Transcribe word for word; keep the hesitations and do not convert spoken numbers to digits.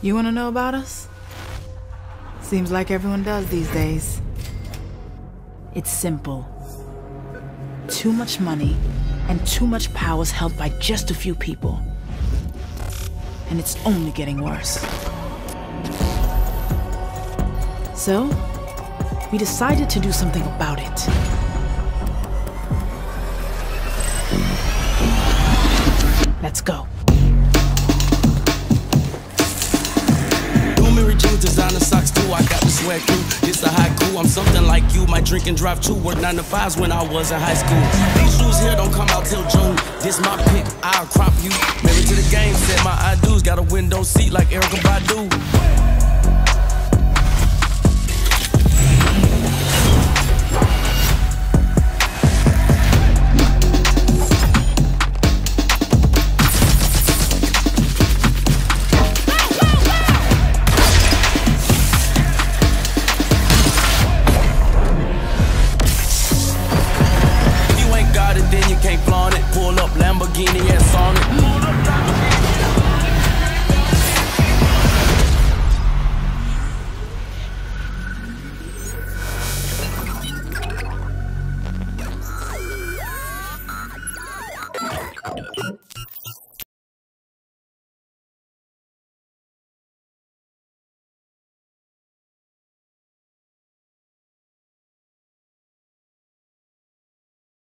You want to know about us? Seems like everyone does these days. It's simple. Too much money and too much power is held by just a few people. And it's only getting worse. So, we decided to do something about it. Let's go. Jeans, designer socks too. I got the sweat crew. It's a haiku. I'm something like you. Might drink and drive too. Work nine to fives when I was in high school. These shoes here don't come out till June. This my pick. I'll crop you. Married to the game. Said my I do's. Got a window seat like Erica Badu. Then you can't flaunt it. Pull up Lamborghini and song it. Pull up Lamborghini.